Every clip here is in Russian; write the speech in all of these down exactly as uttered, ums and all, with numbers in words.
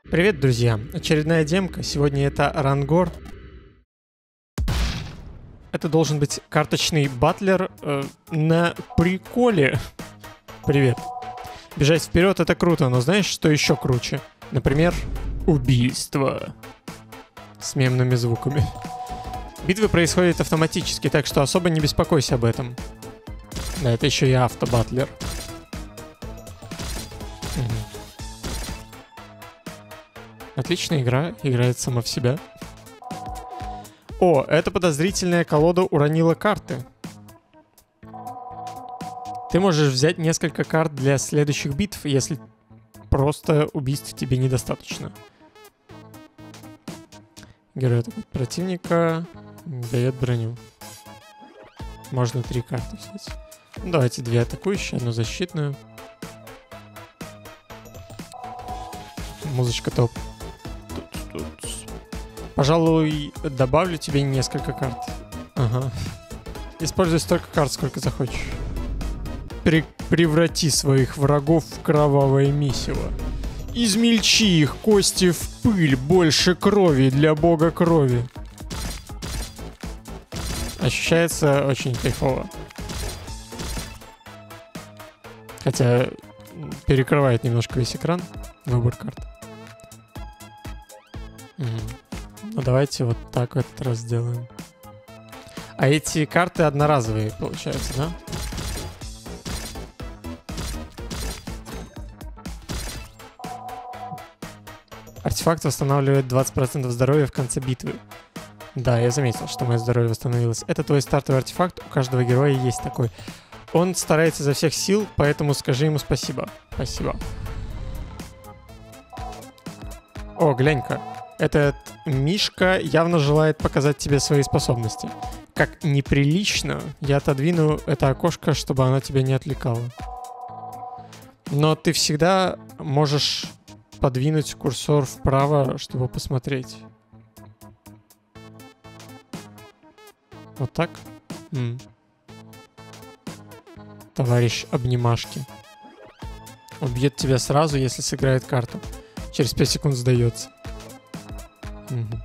Привет, друзья! Очередная демка. Сегодня это Рангор. Это должен быть карточный батлер э, на приколе. Привет. Бежать вперед — это круто, но знаешь, что еще круче? Например, убийство. С мемными звуками. Битвы происходят автоматически, так что особо не беспокойся об этом. Да, это еще и автобатлер. Угу. Отличная игра, играет сама в себя. О, эта подозрительная колода уронила карты. Ты можешь взять несколько карт для следующих битв, если просто убийств тебе недостаточно. Герой атакует противника, дает броню. Можно три карты взять. Ну, давайте две атакующие, одну защитную. Музычка топ. Пожалуй, добавлю тебе несколько карт. Ага. Используй столько карт, сколько захочешь. При- преврати своих врагов в кровавое месиво. Измельчи их кости в пыль, больше крови для бога крови. Ощущается очень кайфово. Хотя перекрывает немножко весь экран. Выбор карт. Угу. Ну давайте вот так в этот раз сделаем. А эти карты одноразовые, получается, да? Артефакт восстанавливает двадцать процентов здоровья в конце битвы. Да, я заметил, что мое здоровье восстановилось. Это твой стартовый артефакт, у каждого героя есть такой. Он старается изо всех сил, поэтому скажи ему спасибо. Спасибо. О, глянь-ка. Этот Мишка явно желает показать тебе свои способности. Как неприлично, я отодвину это окошко, чтобы оно тебя не отвлекало. Но ты всегда можешь подвинуть курсор вправо, чтобы посмотреть. Вот так? М. Товарищ обнимашки. Убьет тебя сразу, если сыграет карту. Через пять секунд сдается. Угу.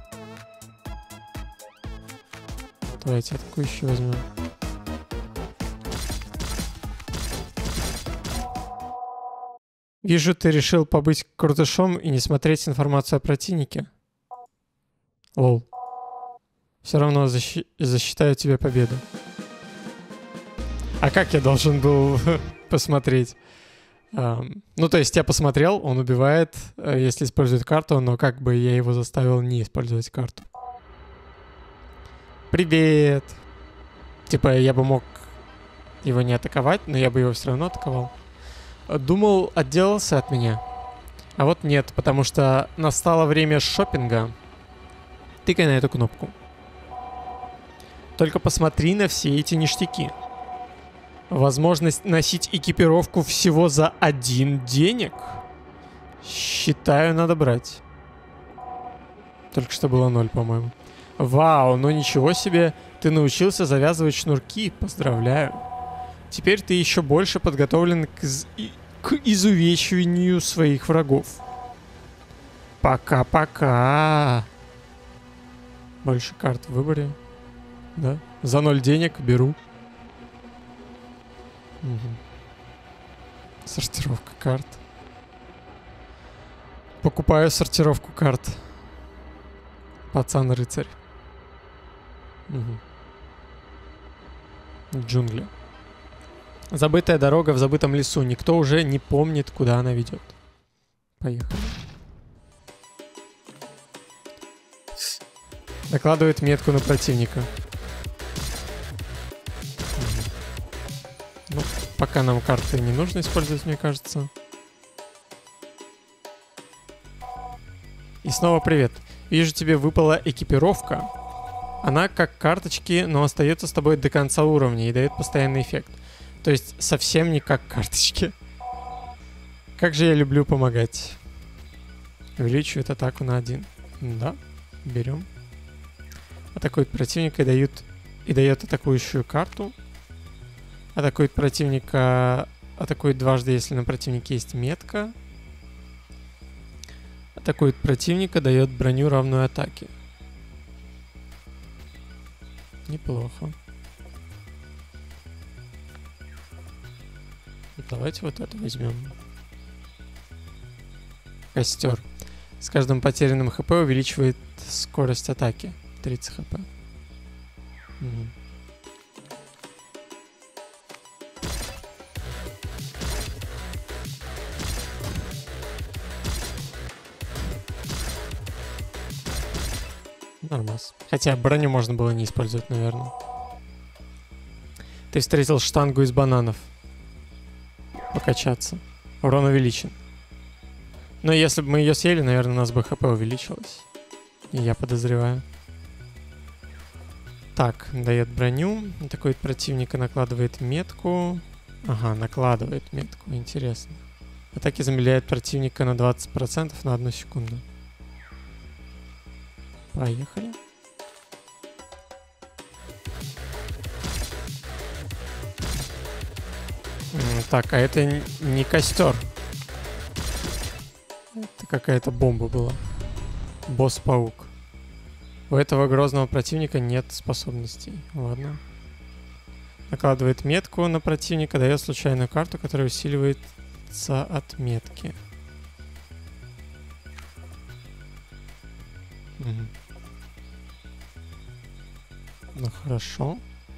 Давайте атакующий возьмем. Вижу, ты решил побыть крутышом и не смотреть информацию о противнике. Лол. Все равно защи- засчитаю тебе победу. А как я должен был посмотреть? Um, ну, то есть я посмотрел, он убивает, если использует карту, но как бы я его заставил не использовать карту. Привет! Типа я бы мог его не атаковать, но я бы его все равно атаковал. Думал, отделался от меня. А вот нет, потому что настало время шопинга. Тыкай на эту кнопку. Только посмотри на все эти ништяки. Возможность носить экипировку всего за один денег? Считаю, надо брать. Только что было ноль, по-моему. Вау, ну ничего себе. Ты научился завязывать шнурки. Поздравляю. Теперь ты еще больше подготовлен к, из... к изувечиванию своих врагов. Пока-пока. Больше карт в выборе. Да. За ноль денег беру. Угу. Сортировка карт. Покупаю сортировку карт. Пацан-рыцарь. Угу. Джунгли. Забытая дорога в забытом лесу. Никто уже не помнит, куда она ведет. Поехали. Накладывает метку на противника. Ну, пока нам карты не нужно использовать, мне кажется. И снова привет. Вижу, тебе выпала экипировка. Она как карточки, но остается с тобой до конца уровня и дает постоянный эффект. То есть совсем не как карточки. Как же я люблю помогать. Увеличивает атаку на один. Да, берем. Атакует противника и дают, и дает атакующую карту. Атакует противника... Атакует дважды, если на противнике есть метка. Атакует противника, дает броню, равную атаке. Неплохо. Давайте вот это возьмем. Костер. С каждым потерянным хп увеличивает скорость атаки. тридцать хп. Угу. Нормас. Хотя броню можно было не использовать, наверное. Ты встретил штангу из бананов. Покачаться. Урон увеличен. Но если бы мы ее съели, наверное, у нас бы хп увеличилось. И я подозреваю. Так, дает броню. Атакует противника, накладывает метку. Ага, накладывает метку. Интересно. Атаки замедляют противника на двадцать процентов на одну секунду. Поехали. Так, а это не костер. Это какая-то бомба была. Босс-паук. У этого грозного противника нет способностей. Ладно. Накладывает метку на противника, дает случайную карту, которая усиливается от метки. Угу. Ну хорошо.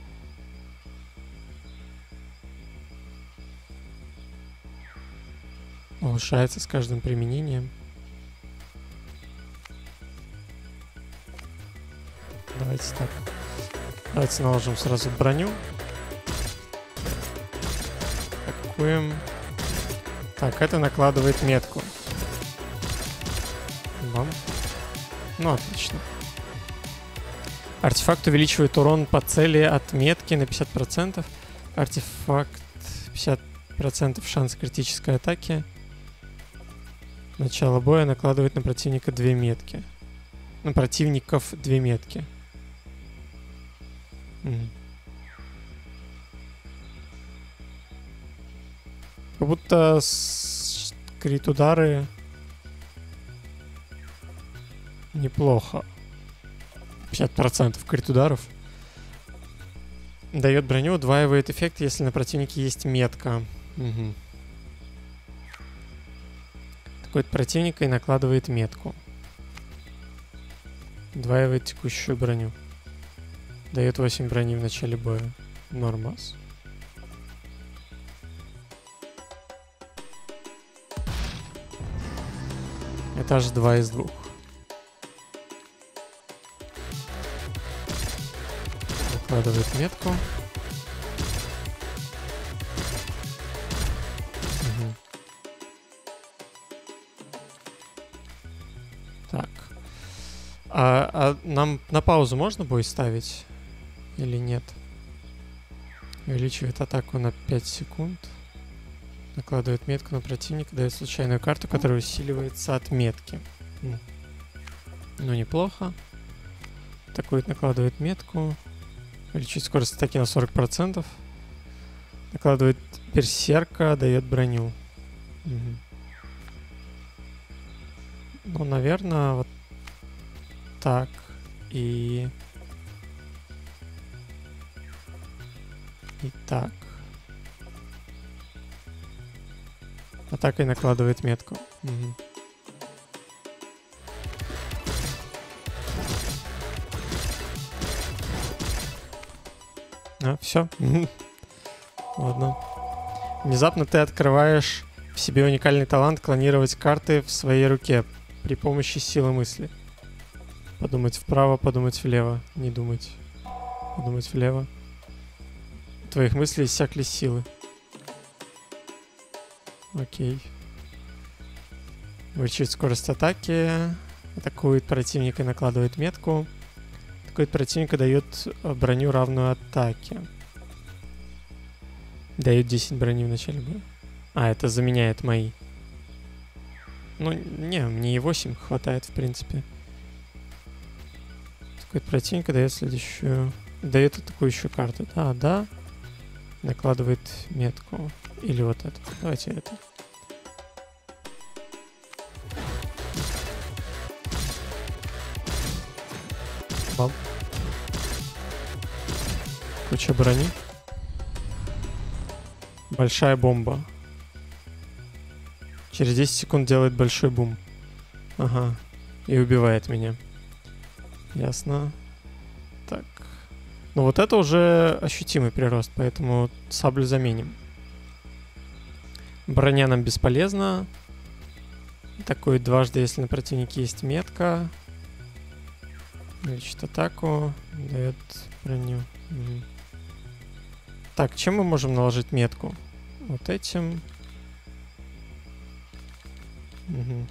Улучшается с каждым применением. Давайте так. Давайте наложим сразу броню. Атакуем. Так, это накладывает метку. Бам. Ну, отлично. Артефакт увеличивает урон по цели от метки на пятьдесят процентов. Артефакт пятьдесят процентов шанс критической атаки. Начало боя накладывает на противника две метки. На противников две метки. Угу. Как будто с... крит удары неплохо. пятьдесят процентов крит ударов. Дает броню, удваивает эффект, если на противнике есть метка. Угу. Атакует противника и накладывает метку. Удваивает текущую броню. Дает восемь брони в начале боя. Нормас. Это аж два из двух. Накладывает метку. Угу. Так. А, а нам на паузу можно бой ставить? Или нет? Увеличивает атаку на пять секунд. Накладывает метку на противника, дает случайную карту, которая усиливается от метки. Ну, неплохо. Атакует, накладывает метку. Увеличивает скорость атаки на сорок процентов. Накладывает берсерка, дает броню. Угу. Ну, наверное, вот так. И... И так. Атакой накладывает метку. Угу. А, все. Ладно. Внезапно ты открываешь в себе уникальный талант клонировать карты в своей руке при помощи силы мысли. Подумать вправо, подумать влево. Не думать. Подумать влево. У твоих мыслей иссякли силы. Окей. Увеличивает скорость атаки. Атакует противника и накладывает метку. Атакует противника, дает броню, равную атаке. Дает десять брони в начале боя. А, это заменяет мои. Ну, не, мне и восемь хватает, в принципе. Атакует противника, дает следующую... Дает атакующую карту. Да, да. Накладывает метку. Или вот это. Давайте это. Бам. Куча брони. Большая бомба. Через десять секунд делает большой бум. Ага. И убивает меня. Ясно. Так. Ну вот это уже ощутимый прирост, поэтому саблю заменим. Броня нам бесполезна. Атакует дважды, если на противнике есть метка. Лечит атаку. Дает броню. Угу. Так, чем мы можем наложить метку? Вот этим. Угу.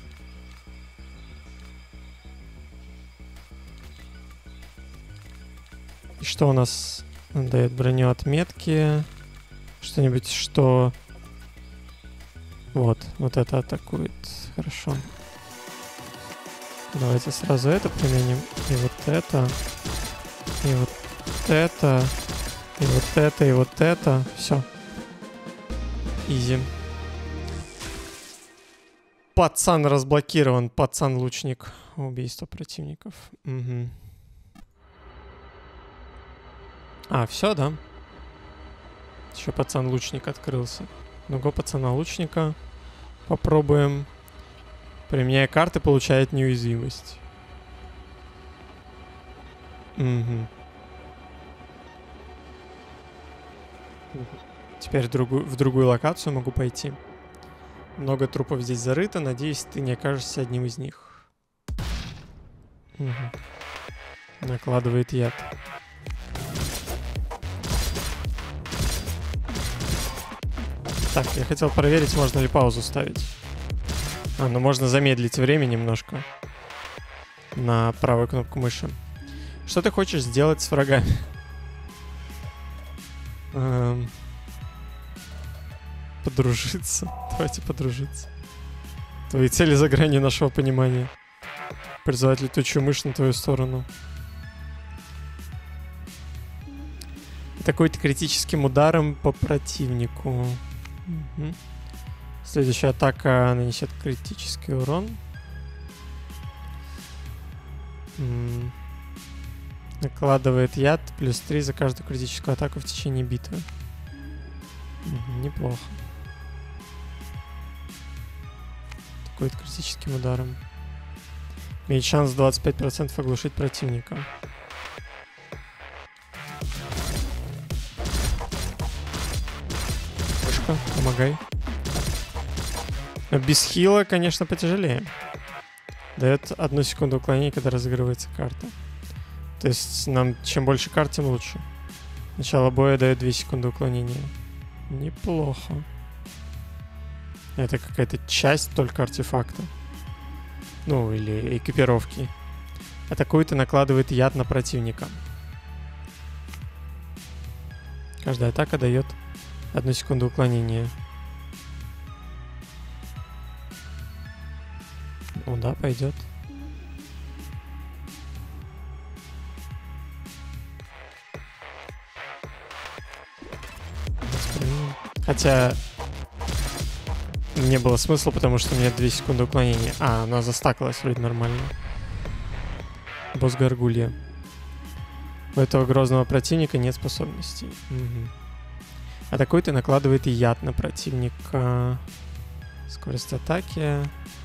И что у нас дает броню от метки? Что-нибудь, что... Вот, вот это атакует. Хорошо. Давайте сразу это применим. И вот это. И вот это. И вот это, и вот это. Все. Изи. Пацан разблокирован. Пацан-лучник. Убийство противников. Угу. А, все, да? Еще пацан-лучник открылся. Ну-ка, пацана-лучника. Попробуем. Применяя карты, получает неуязвимость. Угу. Теперь в другую, в другую локацию могу пойти. Много трупов здесь зарыто. Надеюсь, ты не окажешься одним из них. Угу. Накладывает яд. Так, я хотел проверить, можно ли паузу ставить. А, ну можно замедлить время немножко. На правую кнопку мыши. Что ты хочешь сделать с врагами? Эм... Подружиться. Давайте подружиться. Твои цели за гранью нашего понимания. Призывать летучую мышь на твою сторону. Атакует критическим ударом по противнику. Угу. Следующая атака нанесет критический урон. М-м. Накладывает яд плюс три за каждую критическую атаку в течение битвы. Угу, неплохо. Атакует критическим ударом. Имеет шанс двадцать пять процентов оглушить противника. Пушка, помогай. Но без хила, конечно, потяжелее. Дает одну секунду уклонения, когда разыгрывается карта. То есть нам чем больше карт, тем лучше. Начало боя дает две секунды уклонения. Неплохо. Это какая-то часть только артефакта. Ну, или экипировки. Атакует и накладывает яд на противника. Каждая атака дает одну секунду уклонения. Ну да, пойдет. Хотя не было смысла, потому что у меня две секунды уклонения. А, она застакалась вроде нормально. Босс Гаргулья. У этого грозного противника нет способностей. Угу. Атакует и накладывает яд на противника. Скорость атаки.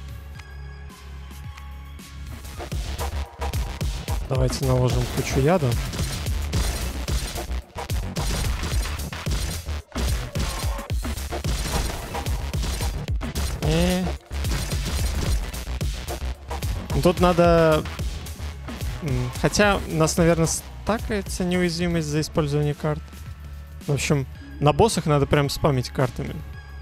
Давайте наложим кучу яда. И... Тут надо... Хотя у нас, наверное, стакается неуязвимость за использование карт. В общем, на боссах надо прям спамить картами.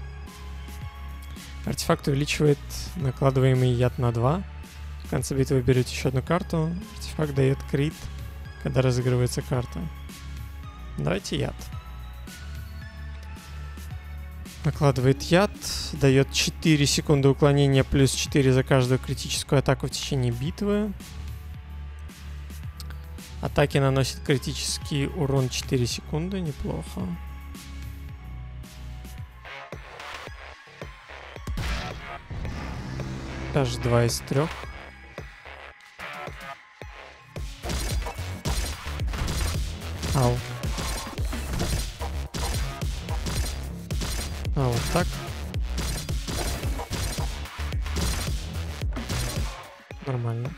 Артефакт увеличивает накладываемый яд на два. В конце битвы вы берете еще одну карту. Артефакт дает крит, когда разыгрывается карта. Давайте яд. Накладывает яд. Дает четыре секунды уклонения плюс четыре за каждую критическую атаку в течение битвы. Атаки наносят критический урон четыре секунды. Неплохо. Аж два из трех. Ау. А, вот так. Нормально.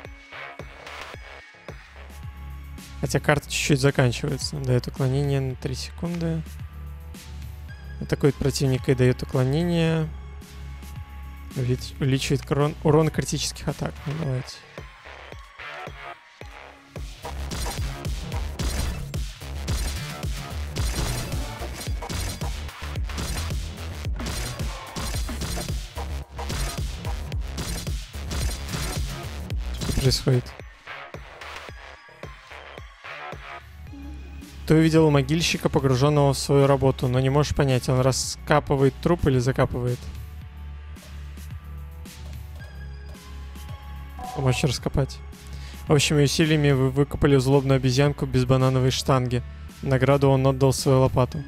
Хотя карта чуть-чуть заканчивается. Дает уклонение на три секунды. Атакует противника и дает уклонение. Увеличивает урон, урон критических атак. Ну, давайте. Что происходит? Ты увидел могильщика, погруженного в свою работу, но не можешь понять, он раскапывает труп или закапывает. Помочь раскопать. Общими усилиями вы выкопали злобную обезьянку без банановой штанги. В награду он отдал свою лопату.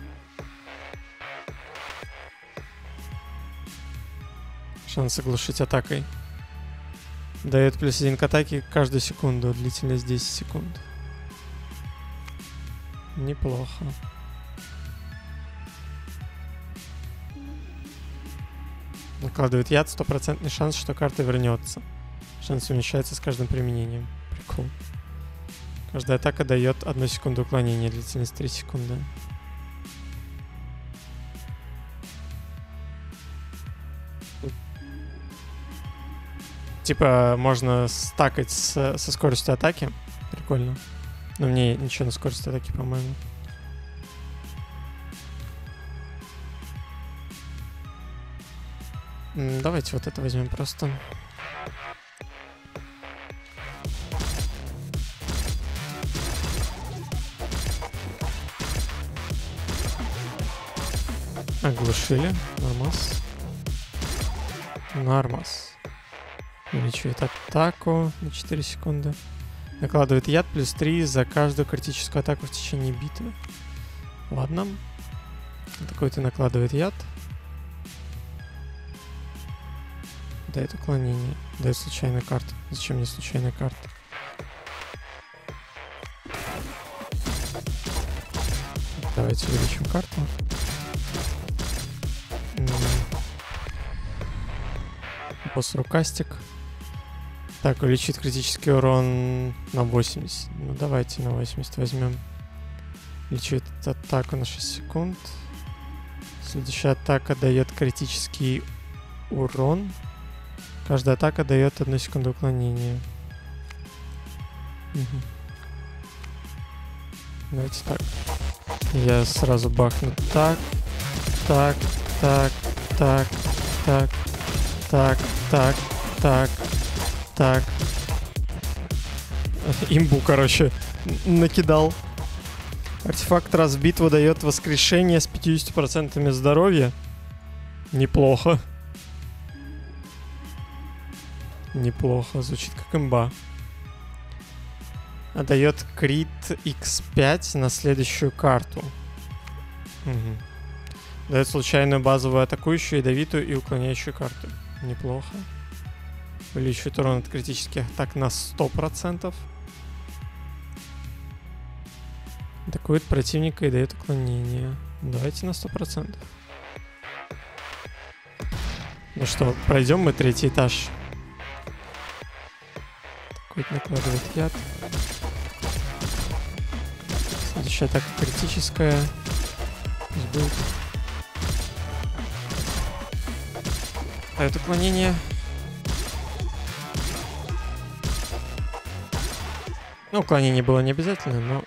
Шанс оглушить атакой. Дает плюс один к атаке каждую секунду. Длительность десять секунд. Неплохо. Накладывает яд, стопроцентный шанс, что карта вернется. Шанс уменьшается с каждым применением. Прикол. Каждая атака дает одну секунду уклонения, длительность три секунды. Типа можно стакать с, со скоростью атаки. Прикольно. Но мне ничего на скорости атаки, по-моему. Давайте вот это возьмем просто. Оглушили. Нормас. Нормас. Увеличивает атаку на четыре секунды. Накладывает яд плюс три за каждую критическую атаку в течение битвы. Ладно. Такой-то накладывает яд. Дает уклонение. Дает случайную карту. Зачем мне случайная карта? Давайте увеличим карту. Босс рукастик. Так, увеличит критический урон на восемьдесят. Ну, давайте на восемьдесят возьмем. Увеличивает атаку на шесть секунд. Следующая атака дает критический урон. Каждая атака дает одну секунду уклонения. Угу. Давайте так. Я сразу бахну так, так, так, так, так, так, так, так. Так. Имбу, короче, накидал. Артефакт раз в битву дает воскрешение с пятьюдесятью процентами здоровья. Неплохо. Неплохо. Звучит как имба. А дает крит икс пять на следующую карту. Угу. Дает случайную базовую атакующую, ядовитую и уклоняющую карту. Неплохо. Увеличивает урон от критических атак на сто процентов. Атакует противника и дает уклонение. Давайте на сто процентов. Ну что, пройдем мы третий этаж. Атакует, накладывает яд. Следующая атака критическая. Пусть будет. Дает уклонение. Ну, уклонение было не обязательно, но...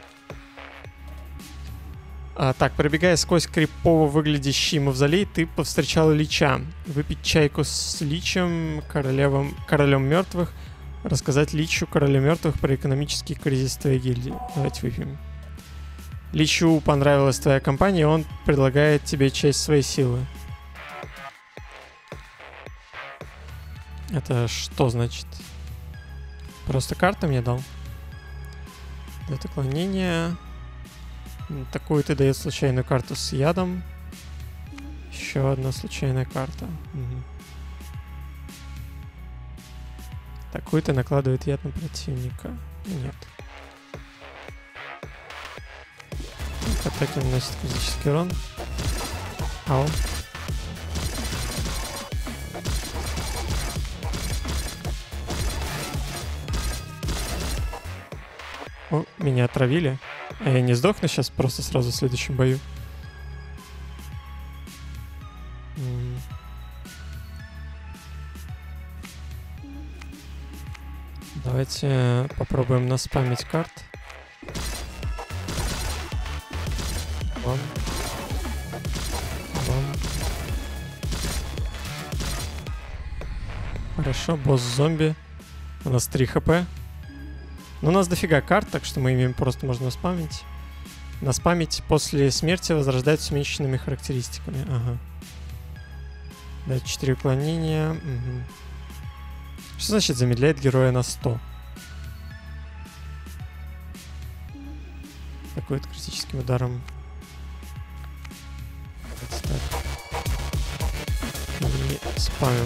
А, так, пробегая сквозь крипово выглядящий мавзолей, ты повстречал Лича. Выпить чайку с Личем, королевом, королем мертвых. Рассказать Личу, королю мертвых, про экономический кризис твоей гильдии. Давайте выпьем. Личу понравилась твоя компания, и он предлагает тебе часть своей силы. Это что значит? Просто карту мне дал? Дает уклонение. Такую ты дает случайную карту с ядом. Еще одна случайная карта. Угу. Такую-то накладывает яд на противника. Нет. атаки наносит критический урон. Ау. О, меня отравили. А я не сдохну сейчас просто сразу в следующем бою. М. Давайте попробуем наспамить карт. Бам. Бам. Хорошо, босс-зомби. У нас три хп. Но у нас дофига карт, так что мы ими просто можно наспамить. Наспамить после смерти возрождать с уменьшенными характеристиками. Ага. Дать четыре уклонения. Угу. Что значит замедляет героя на сто? Такой вот критическим ударом. Так. И спамим.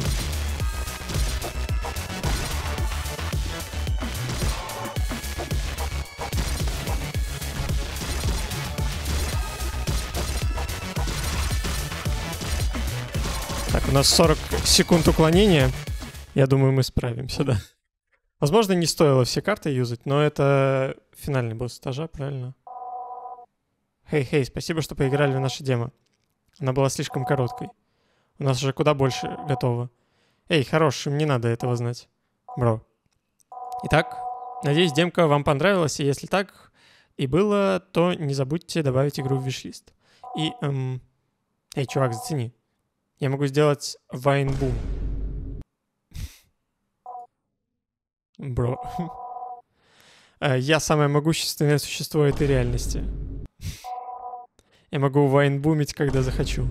Так, у нас сорок секунд уклонения. Я думаю, мы справимся, да. Возможно, не стоило все карты юзать, но это финальный босс этажа, правильно? Хей-хей, спасибо, что поиграли в нашу демо. Она была слишком короткой. У нас уже куда больше готово. Эй, хорош, им не надо этого знать. Бро. Итак, надеюсь, демка вам понравилась, и если так и было, то не забудьте добавить игру в виш-лист. И, эм... Эй, чувак, зацени. Я могу сделать вайн-бум. Бро. Я самое могущественное существо этой реальности. Я могу вайн-бумить, когда захочу.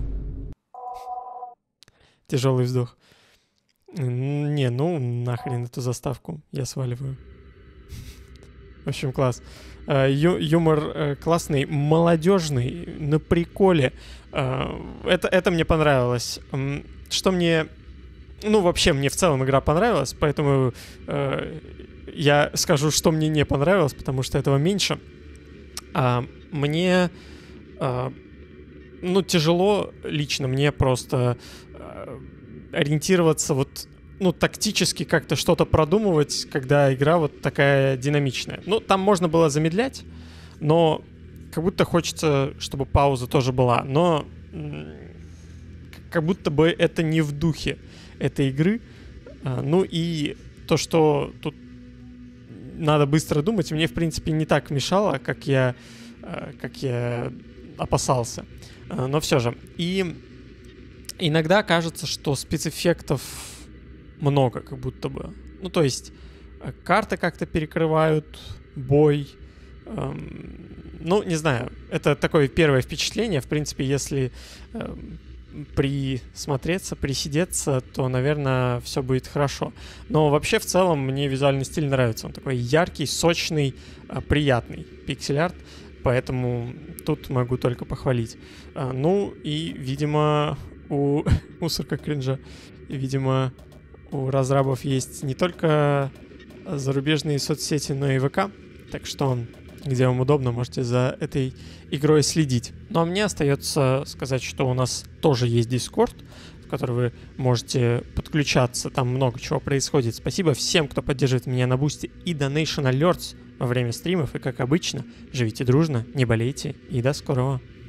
Тяжелый вздох. Не, ну нахрен эту заставку. Я сваливаю. В общем, класс. Ю- юмор классный, молодежный, на приколе. Это, это мне понравилось. Что мне... Ну, вообще, мне в целом игра понравилась, поэтому э, я скажу, что мне не понравилось, потому что этого меньше. А, мне, а, ну, тяжело лично мне просто а, ориентироваться вот, ну, тактически как-то что-то продумывать, когда игра вот такая динамичная. Ну, там можно было замедлять, но как будто хочется, чтобы пауза тоже была, но как будто бы это не в духе этой игры. Ну и то, что тут надо быстро думать, мне, в принципе, не так мешало, как я, как я опасался. Но все же. И иногда кажется, что спецэффектов много, как будто бы. Ну, то есть карты как-то перекрывают бой. Ну, не знаю. Это такое первое впечатление. В принципе, если присмотреться, присидеться, то, наверное, все будет хорошо. Но вообще, в целом, мне визуальный стиль нравится. Он такой яркий, сочный, приятный пиксель-арт, поэтому тут могу только похвалить. Ну и, видимо, у мусорка кринжа, видимо, у разрабов есть не только зарубежные соцсети, но и ВК, так что где вам удобно, можете за этой игрой следить. Ну а мне остается сказать, что у нас тоже есть Discord, в который вы можете подключаться, там много чего происходит. Спасибо всем, кто поддерживает меня на Бусти и Donation Alerts во время стримов, и как обычно, живите дружно, не болейте, и до скорого.